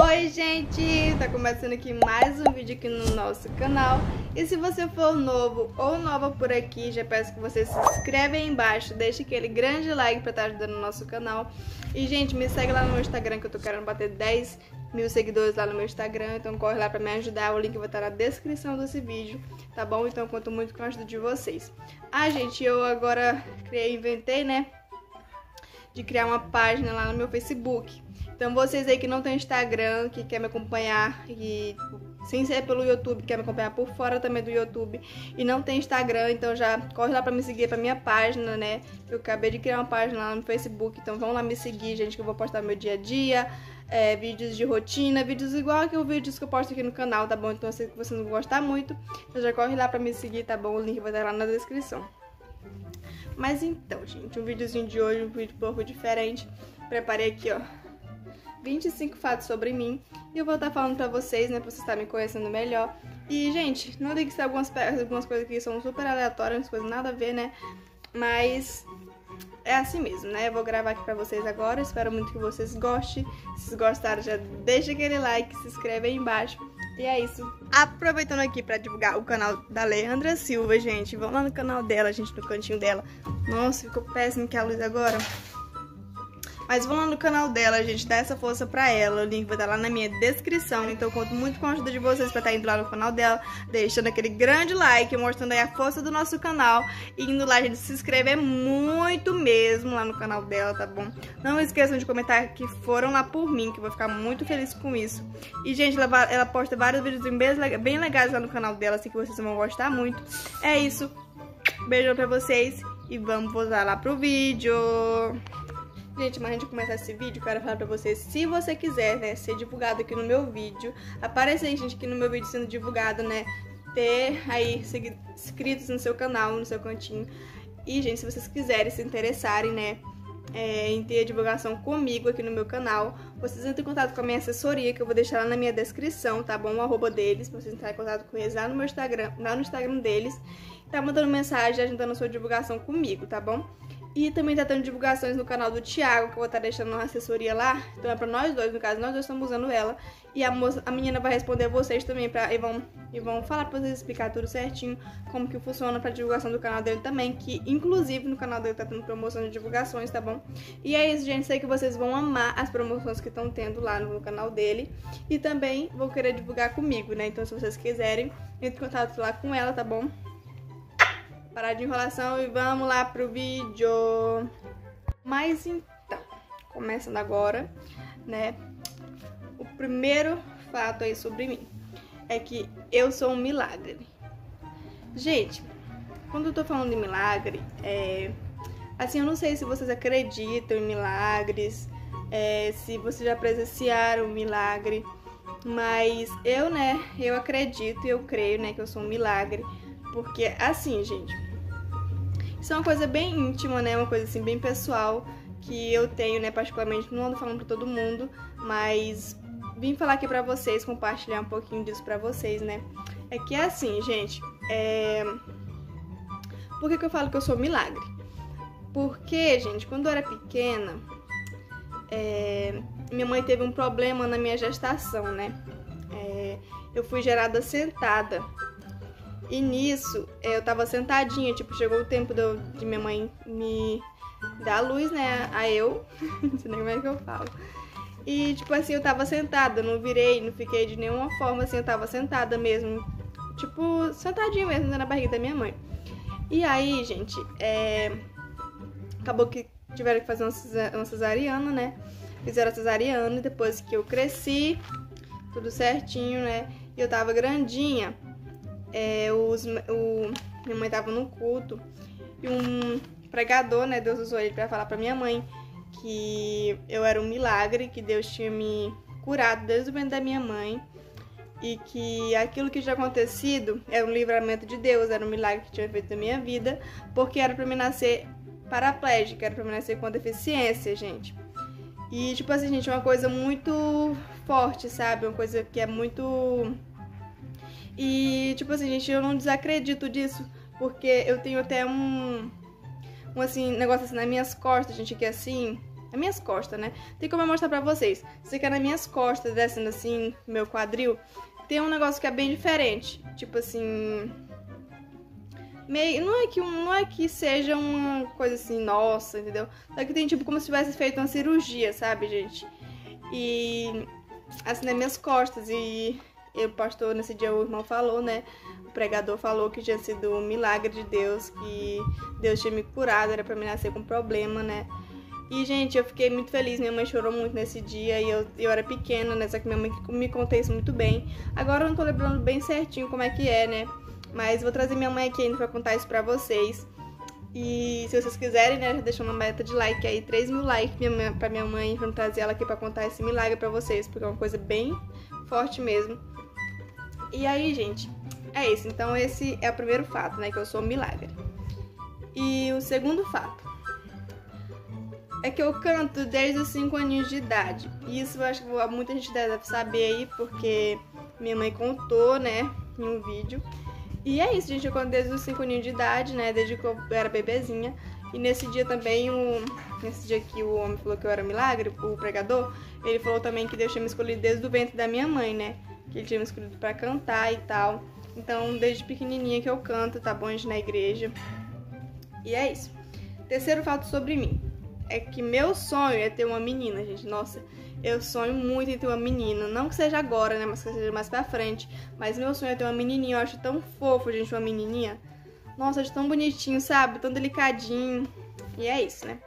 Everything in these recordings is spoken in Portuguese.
Oi gente, tá começando aqui mais um vídeo aqui no nosso canal. E se você for novo ou nova por aqui, já peço que você se inscreva aí embaixo, deixe aquele grande like pra estar ajudando o nosso canal. E gente, me segue lá no meu Instagram que eu tô querendo bater 10 mil seguidores lá no meu Instagram, então corre lá pra me ajudar, o link vai estar na descrição desse vídeo, tá bom? Então eu conto muito com a ajuda de vocês. Ah gente, eu agora inventei, né, de criar uma página lá no meu Facebook. Então vocês aí que não tem Instagram, que quer me acompanhar e sem ser pelo YouTube, quer me acompanhar por fora também do YouTube e não tem Instagram, então já corre lá pra me seguir pra minha página, né? Eu acabei de criar uma página lá no Facebook, então vão lá me seguir, gente, que eu vou postar meu dia a dia, vídeos de rotina, vídeos igual que os vídeos que eu posto aqui no canal, tá bom? Então eu sei que você não gostar muito, então já corre lá pra me seguir, tá bom? O link vai estar lá na descrição. Mas então, gente, um videozinho de hoje, um vídeo um pouco diferente. Preparei aqui, ó, 25 fatos sobre mim. E eu vou estar falando pra vocês, né, pra vocês estarem me conhecendo melhor. E, gente, não ligue se algumas coisas aqui são super aleatórias, coisas nada a ver, né? Mas é assim mesmo, né? Eu vou gravar aqui pra vocês agora. Espero muito que vocês gostem. Se vocês gostaram, já deixa aquele like, se inscreve aí embaixo. E é isso. Aproveitando aqui pra divulgar o canal da Leandra Silva, gente. Vão lá no canal dela, gente, no cantinho dela. Nossa, ficou péssimo que a luz agora. Mas vão lá no canal dela, gente, dá essa força pra ela. O link vai estar lá na minha descrição. Então eu conto muito com a ajuda de vocês pra estar indo lá no canal dela, deixando aquele grande like, mostrando aí a força do nosso canal. E indo lá, gente, se inscrever muito mesmo lá no canal dela, tá bom? Não esqueçam de comentar que foram lá por mim, que eu vou ficar muito feliz com isso. E, gente, ela posta vários vídeos bem legais lá no canal dela, assim que vocês vão gostar muito. É isso. Beijão pra vocês e vamos voltar lá pro vídeo. Gente, mas antes de começar esse vídeo, eu quero falar pra vocês, se você quiser, né, ser divulgado aqui no meu vídeo, aparecer, gente, aqui no meu vídeo sendo divulgado, né, ter aí inscritos no seu canal, no seu cantinho. E, gente, se vocês quiserem, se interessarem, né, em ter a divulgação comigo aqui no meu canal, vocês entrem em contato com a minha assessoria, que eu vou deixar lá na minha descrição, tá bom? O arroba deles, pra vocês entrarem em contato com eles lá no meu Instagram, lá no Instagram deles, tá mandando mensagem, agendando a sua divulgação comigo, tá bom? E também tá tendo divulgações no canal do Thiago, que eu vou estar deixando uma assessoria lá. Então é pra nós dois, no caso, nós dois estamos usando ela. E a menina vai responder a vocês também, e vão falar pra vocês explicar tudo certinho, como que funciona pra divulgação do canal dele também. Que, inclusive, no canal dele tá tendo promoção de divulgações, tá bom? E é isso, gente. Sei que vocês vão amar as promoções que estão tendo lá no canal dele. E também vão querer divulgar comigo, né? Então, se vocês quiserem, entre em contato lá com ela, tá bom? Parar de enrolação e vamos lá pro vídeo. Mas então, começando agora, né? O primeiro fato aí sobre mim é que eu sou um milagre. Gente, quando eu tô falando de milagre, assim, eu não sei se vocês acreditam em milagres, se vocês já presenciaram um milagre, mas eu acredito e eu creio, né, que eu sou um milagre. Porque, assim, gente, isso é uma coisa bem íntima, né? Uma coisa, assim, bem pessoal que eu tenho, né? Particularmente, não ando falando pra todo mundo, mas vim falar aqui pra vocês, compartilhar um pouquinho disso pra vocês, né? É que, assim, gente, por que eu falo que eu sou milagre? Porque, gente, quando eu era pequena, minha mãe teve um problema na minha gestação, né? Eu fui gerada sentada. E nisso, eu tava sentadinha, tipo, chegou o tempo de minha mãe me dar a luz, né, a eu, não sei nem como é que eu falo. E, tipo assim, eu tava sentada, não virei, não fiquei de nenhuma forma, assim, eu tava sentada mesmo, tipo, sentadinha mesmo, na barriga da minha mãe. E aí, gente, acabou que tiveram que fazer uma cesariana, né, fizeram a cesariana e depois que eu cresci, tudo certinho, né, e eu tava grandinha. Minha mãe tava no culto e um pregador, né, Deus usou ele pra falar pra minha mãe que eu era um milagre, que Deus tinha me curado desde o ventre da minha mãe e que aquilo que tinha acontecido era um livramento de Deus, era um milagre que tinha feito na minha vida, porque era pra mim nascer paraplégica, era pra mim nascer com deficiência, gente. E, tipo assim, gente, uma coisa muito forte, sabe? Uma coisa que é muito... E, tipo assim, gente, eu não desacredito disso, porque eu tenho até um assim, negócio assim nas minhas costas, gente, que é assim, nas minhas costas, né? Tem como eu mostrar pra vocês. Isso aqui é nas minhas costas, descendo assim, meu quadril. Tem um negócio que é bem diferente. Tipo assim... meio, não é que seja uma coisa assim, nossa, entendeu? Só que tem tipo como se tivesse feito uma cirurgia, sabe, gente? E assim nas minhas costas. E o pastor, nesse dia, o irmão falou, né? O pregador falou que tinha sido um milagre de Deus, que Deus tinha me curado, era pra mim nascer com problema, né? E, gente, eu fiquei muito feliz, minha mãe chorou muito nesse dia, e eu era pequena, né? Só que minha mãe me contou isso muito bem. Agora eu não tô lembrando bem certinho como é que é, né? Mas vou trazer minha mãe aqui ainda pra contar isso pra vocês. E se vocês quiserem, né, já deixou uma meta de like aí, 3 mil likes pra minha mãe, pra trazer ela aqui pra contar esse milagre pra vocês, porque é uma coisa bem forte mesmo. E aí, gente, é isso. Então esse é o primeiro fato, né, que eu sou um milagre. E o segundo fato é que eu canto desde os 5 aninhos de idade. E isso eu acho que muita gente deve saber aí, porque minha mãe contou, né, em um vídeo. E é isso, gente, eu canto desde os 5 aninhos de idade, né, desde que eu era bebezinha. E nesse dia também, nesse dia que o homem falou que eu era milagre, o pregador, ele falou também que Deus tinha me escolhido desde o ventre da minha mãe, né, que ele tinha me escolhido pra cantar e tal. Então, desde pequenininha que eu canto, tá bom, gente, na igreja. E é isso. Terceiro fato sobre mim é que meu sonho é ter uma menina, gente. Nossa, eu sonho muito em ter uma menina. Não que seja agora, né, mas que seja mais pra frente. Mas meu sonho é ter uma menininha. Eu acho tão fofo, gente, uma menininha. Nossa, acho tão bonitinho, sabe? Tão delicadinho. E é isso, né?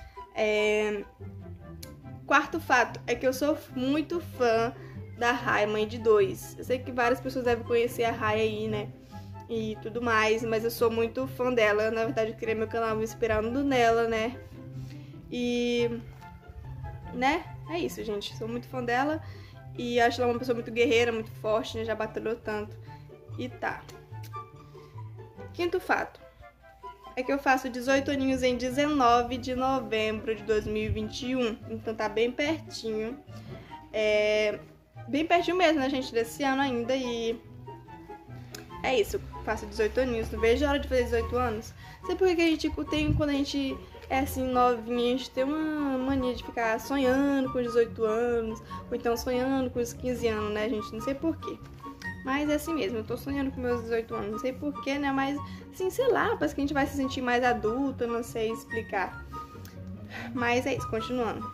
Quarto fato é que eu sou muito fã da Rai, mãe de 2. Eu sei que várias pessoas devem conhecer a Rai aí, né? E tudo mais, mas eu sou muito fã dela. Na verdade, eu criei meu canal me inspirando nela, né? E... né? É isso, gente. Sou muito fã dela. E acho ela uma pessoa muito guerreira, muito forte, né? Já batalhou tanto. E tá. Quinto fato é que eu faço 18 aninhos em 19 de novembro de 2021. Então tá bem pertinho. Bem pertinho mesmo, né, gente? Desse ano ainda. E é isso. Eu faço 18 aninhos. Não vejo a hora de fazer 18 anos. Sei por que a gente tem, quando a gente é assim, novinha, a gente tem uma mania de ficar sonhando com 18 anos, ou então sonhando com os 15 anos, né, gente? Não sei porquê. Mas é assim mesmo, eu tô sonhando com meus 18 anos, não sei porquê, né? Mas, assim, sei lá, parece que a gente vai se sentir mais adulta, não sei explicar. Mas é isso, continuando.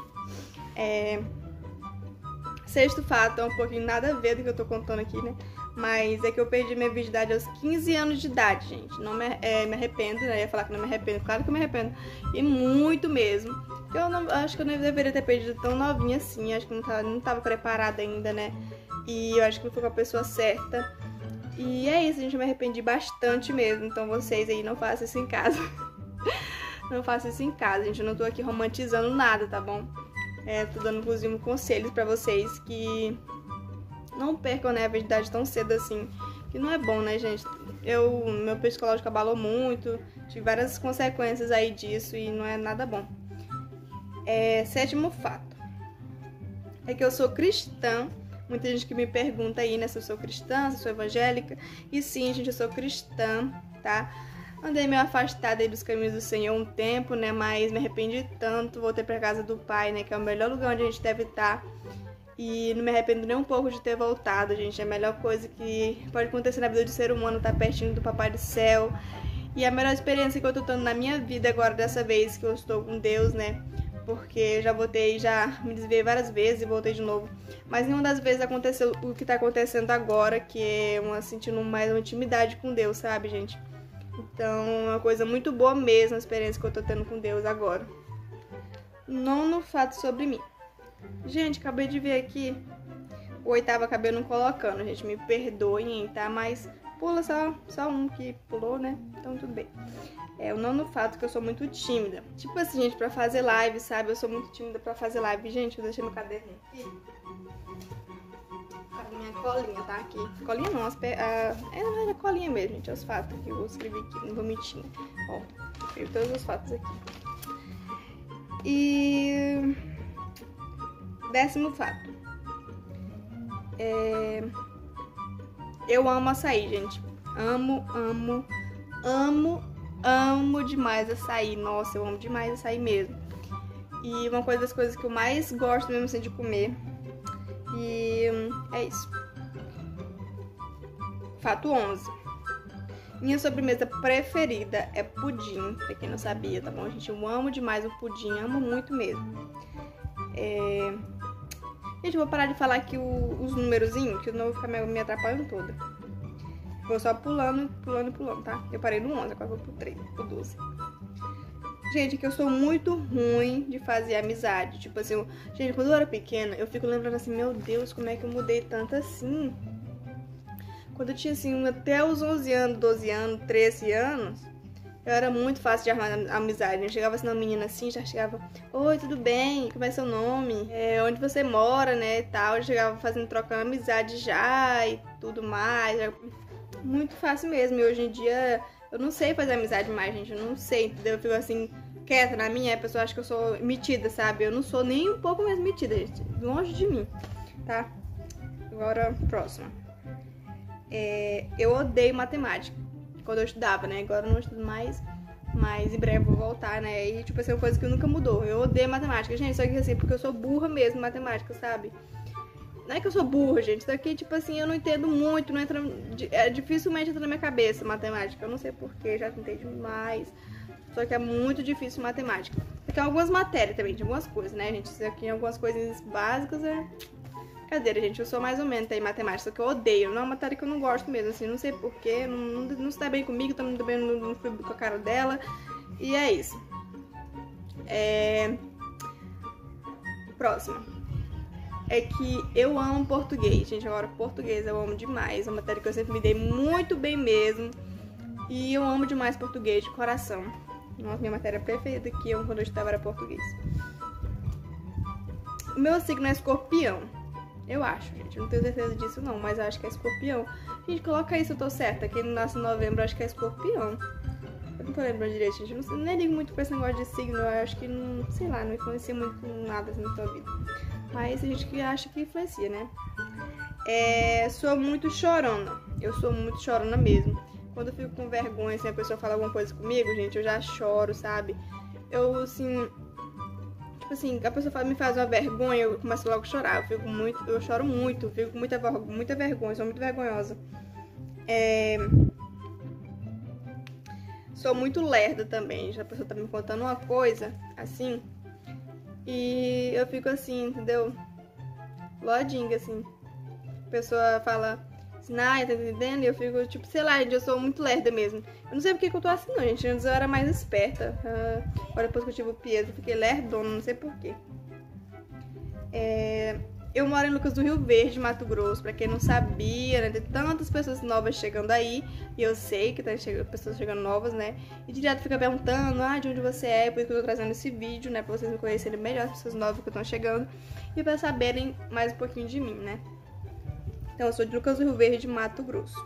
Sexto fato, é um pouquinho nada a ver do que eu tô contando aqui, né? Mas é que eu perdi minha virgindade aos 15 anos de idade, gente. Não me arrependo, né? Eu ia falar que não me arrependo. Claro que eu me arrependo. E muito mesmo. Eu não, acho que eu não deveria ter perdido tão novinha assim. Acho que não tava preparada ainda, né? E eu acho que não foi com a pessoa certa. E é isso, gente. Eu me arrependi bastante mesmo. Então vocês aí não façam isso em casa. Não façam isso em casa, gente. Eu não tô aqui romantizando nada, tá bom? Tô dando, inclusive, conselhos pra vocês que não percam, né, a virgindade tão cedo assim, que não é bom, né, gente? Meu psicológico abalou muito, tive várias consequências aí disso e não é nada bom. Sétimo fato é que eu sou cristã. Muita gente que me pergunta aí, né, se eu sou cristã, se eu sou evangélica. E sim, gente, eu sou cristã, tá? Andei meio afastada aí dos caminhos do Senhor um tempo, né, mas me arrependi tanto, voltei pra casa do Pai, né, que é o melhor lugar onde a gente deve estar. E não me arrependo nem um pouco de ter voltado, gente. É a melhor coisa que pode acontecer na vida do ser humano, estar pertinho do Papai do Céu. E a melhor experiência que eu tô tendo na minha vida agora, dessa vez que eu estou com Deus, né? Porque eu já voltei, já me desviei várias vezes e voltei de novo. Mas nenhuma das vezes aconteceu o que tá acontecendo agora, que é sentindo mais uma intimidade com Deus, sabe, gente? Então, é uma coisa muito boa mesmo a experiência que eu tô tendo com Deus agora. Nono fato sobre mim. Gente, acabei de ver aqui o oitavo, acabei não colocando, gente, me perdoem, tá? Mas pula só um que pulou, né? Então tudo bem. O nono fato que eu sou muito tímida. Tipo assim, gente, pra fazer live, sabe? Eu sou muito tímida pra fazer live. Gente, eu deixei meu caderninho aqui. A minha colinha, tá? Aqui. Colinha não, na verdade é colinha mesmo, gente. É os fatos que eu escrevi aqui, não vou mentir, né? Ó, escrevi todos os fatos aqui. E... décimo fato. Eu amo açaí, gente. Amo demais açaí. Nossa, eu amo demais açaí mesmo. E uma das coisas que eu mais gosto mesmo assim de comer. E é isso. Fato 11. Minha sobremesa preferida é pudim, pra quem não sabia, tá bom, gente? Eu amo demais o pudim, amo muito mesmo. Gente, eu vou parar de falar aqui os numerozinhos, que senão eu vou ficar me atrapalhando toda. Vou só pulando, tá? Eu parei no 11, agora vou pro 3, pro 12. Gente, que eu sou muito ruim de fazer amizade. Tipo assim, gente, quando eu era pequena, eu fico lembrando assim, meu Deus, como é que eu mudei tanto assim? Quando eu tinha assim, até os 11 anos, 12 anos, 13 anos, eu era muito fácil de armar amizade. Eu chegava assim, uma menina assim, já chegava, oi, tudo bem? Como é seu nome? Onde você mora, né, e tal. Eu chegava trocando amizade já e tudo mais. Muito fácil mesmo. E hoje em dia, eu não sei fazer amizade mais, gente. Eu não sei, entendeu? Eu fico assim, quieta na minha, a pessoa acha que eu sou metida, sabe? Eu não sou nem um pouco mais metida, gente. Longe de mim, tá? Agora, próxima. Eu odeio matemática. Quando eu estudava, né? Agora eu não estudo mais, mas em breve eu vou voltar, né? E, tipo assim, é uma coisa que nunca mudou. Eu odeio matemática, gente. Só que assim, porque eu sou burra mesmo em matemática, sabe? Não é que eu sou burra, gente. Isso aqui, tipo assim, eu não entendo muito, não entra, dificilmente entra na minha cabeça matemática. Eu não sei porquê, já tentei demais. Só que é muito difícil matemática. Porque algumas matérias também, de algumas coisas, né, gente? Isso aqui, algumas coisas básicas Cadeira, gente, eu sou mais ou menos em matemática, só que eu odeio. Não é uma matéria que eu não gosto mesmo, assim, não sei porquê, não se dá bem comigo, também não fui com a cara dela. E é isso. Próxima. É que eu amo português, gente. Agora, português eu amo demais. É uma matéria que eu sempre me dei muito bem mesmo. E eu amo demais português de coração. Nossa, minha matéria preferida que quando eu estudava era português. O meu signo é escorpião. Eu acho, gente. Eu não tenho certeza disso, não. Mas eu acho que é escorpião. Gente, coloca aí se eu tô certa. Quem nasce em novembro, eu acho que é escorpião. Eu não tô lembrando direito, gente. Eu nem ligo muito pra esse negócio de signo. Eu acho que, sei lá, não influencia muito nada assim, na sua vida. Mas a gente que acha que influencia, né? Sou muito chorona. Eu sou muito chorona mesmo. Quando eu fico com vergonha, assim, a pessoa fala alguma coisa comigo, gente, eu já choro, sabe? Eu, assim... Tipo assim, a pessoa me faz uma vergonha, eu começo logo a chorar. Eu choro muito, fico com muita vergonha, sou muito vergonhosa. Sou muito lerda também. A pessoa tá me contando uma coisa, assim, e eu fico assim, entendeu? Lodinga, assim. A pessoa fala assim, tá entendendo? E eu fico, tipo, sei lá, gente, eu sou muito lerda mesmo. Eu não sei porque que eu tô assim, não, gente. Antes eu era mais esperta. Agora, depois que eu tive o Pietro, eu fiquei lerdona, não sei porquê. Eu moro em Lucas do Rio Verde, Mato Grosso. Pra quem não sabia, né? Tem tantas pessoas novas chegando aí. E eu sei que tem pessoas chegando novas, né? E direto fica perguntando, de onde você é. Por isso que eu tô trazendo esse vídeo, né? Pra vocês me conhecerem melhor, as pessoas novas que estão chegando. E pra saberem mais um pouquinho de mim, né? Então, eu sou de Lucas do Rio Verde, Mato Grosso.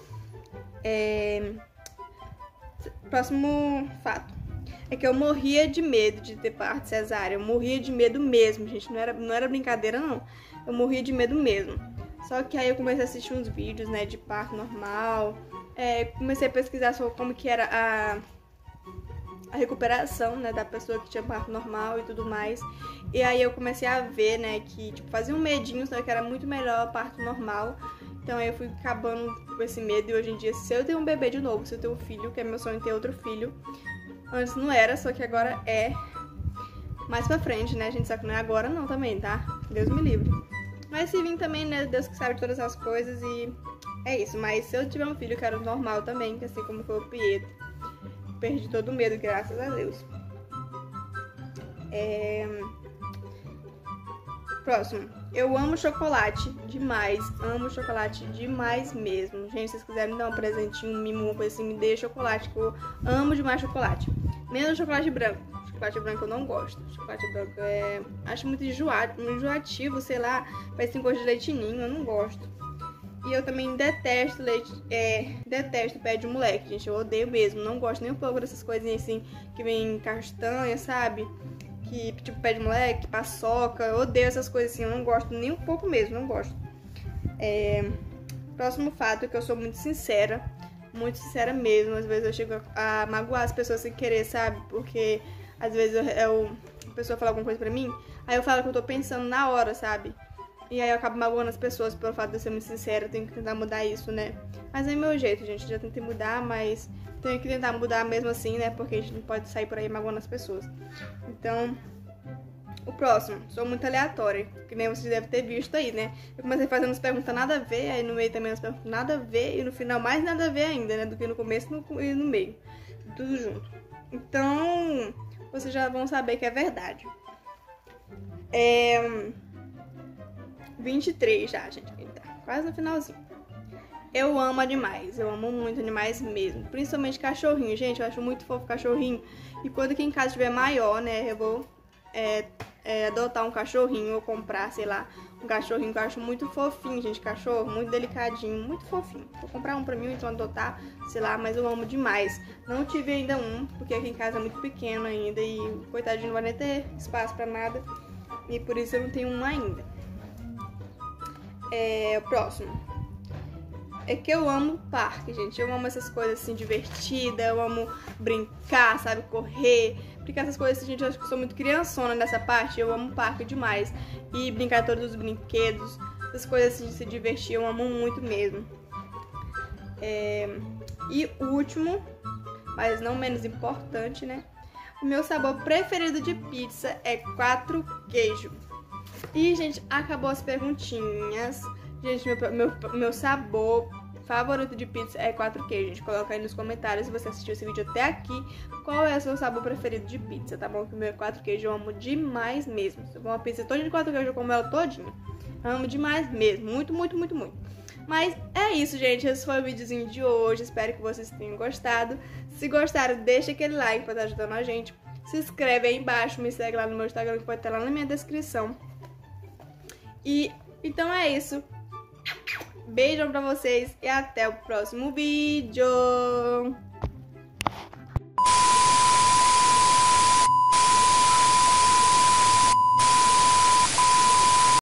Próximo fato. É que eu morria de medo de ter parto cesárea. Eu morria de medo mesmo, gente. Não era brincadeira, não. Eu morria de medo mesmo. Só que aí eu comecei a assistir uns vídeos, né, de parto normal. Comecei a pesquisar sobre como que era a recuperação, né, da pessoa que tinha parto normal e tudo mais. E aí eu comecei a ver, né, que tipo, fazia um medinho, só que era muito melhor parto normal. Então aí eu fui acabando com esse medo. E hoje em dia, se eu tenho um bebê de novo, se eu tenho um filho, que é meu sonho ter outro filho. Antes não era, só que agora é. Mais pra frente, né, gente? Só que não é agora não também, tá? Deus me livre. Mas se vir também, né, Deus que sabe de todas as coisas e é isso. Mas se eu tiver um filho, eu quero normal também, que assim como foi o Pietro. Perdi todo o medo, graças a Deus. Próximo. Eu amo chocolate demais. Amo chocolate demais mesmo. Gente, se vocês quiserem me dar um presentinho, um mimo, uma coisa assim, me dê chocolate, que eu amo demais chocolate. Menos chocolate branco. Chocolate branco eu não gosto. Chocolate branco acho muito enjoativo, sei lá. Parece um gosto de leite ninho, eu não gosto. E eu também detesto detesto pé de moleque, gente. Eu odeio mesmo. Não gosto nem um pouco dessas coisinhas assim que vem castanha, sabe? Que tipo pé de moleque, paçoca. Eu odeio essas coisas assim. Eu não gosto nem um pouco mesmo, não gosto. Próximo fato é que eu sou muito sincera. Muito sincera mesmo. Às vezes eu chego a magoar as pessoas sem querer, sabe? Porque às vezes eu a pessoa fala alguma coisa pra mim, aí eu falo que eu tô pensando na hora, sabe? E aí eu acabo magoando as pessoas pelo fato de eu ser muito sincera, eu tenho que tentar mudar isso, né? Mas é meu jeito, gente, já tentei mudar, mas tenho que tentar mudar mesmo assim, né? Porque a gente não pode sair por aí magoando as pessoas. Então, o próximo, sou muito aleatória, que nem vocês devem ter visto aí, né? Eu comecei fazendo umas perguntas nada a ver, aí no meio também umas perguntas nada a ver, e no final mais nada a ver ainda, né? Do que no começo e no meio. Tudo junto. Então, vocês já vão saber que é verdade. 23 já, gente. Tá quase no finalzinho. Eu amo animais, eu amo muito animais mesmo. Principalmente cachorrinho, gente, eu acho muito fofo cachorrinho. E quando aqui em casa estiver maior, né, eu vou adotar um cachorrinho ou comprar, sei lá, um cachorrinho que eu acho muito fofinho, gente. Cachorro, muito delicadinho, muito fofinho. Vou comprar um pra mim, então adotar, sei lá, mas eu amo demais. Não tive ainda um, porque aqui em casa é muito pequeno ainda e o coitadinho não vai nem ter espaço pra nada. E por isso eu não tenho um ainda. O próximo. É que eu amo parque, gente. Eu amo essas coisas assim, divertidas. Eu amo brincar, sabe? Correr. Brincar essas coisas assim, gente. Eu acho que eu sou muito criançona nessa parte. Eu amo parque demais. E brincar todos os brinquedos. Essas coisas assim de se divertir. Eu amo muito mesmo. E o último, mas não menos importante, né? O meu sabor preferido de pizza é 4 queijo. E, gente, acabou as perguntinhas. Gente, meu sabor favorito de pizza é 4 queijos. Gente, coloca aí nos comentários se você assistiu esse vídeo até aqui, qual é o seu sabor preferido de pizza, tá bom? Que o meu é 4 queijos, eu amo demais mesmo. Se eu for uma pizza toda de 4 queijos, eu como ela todinha. Eu amo demais mesmo, muito, muito, muito, muito. Mas é isso, gente, esse foi o videozinho de hoje, espero que vocês tenham gostado. Se gostaram, deixa aquele like pra estar ajudando a gente. Se inscreve aí embaixo, me segue lá no meu Instagram, que pode estar lá na minha descrição. E então é isso. Beijão pra vocês e até o próximo vídeo.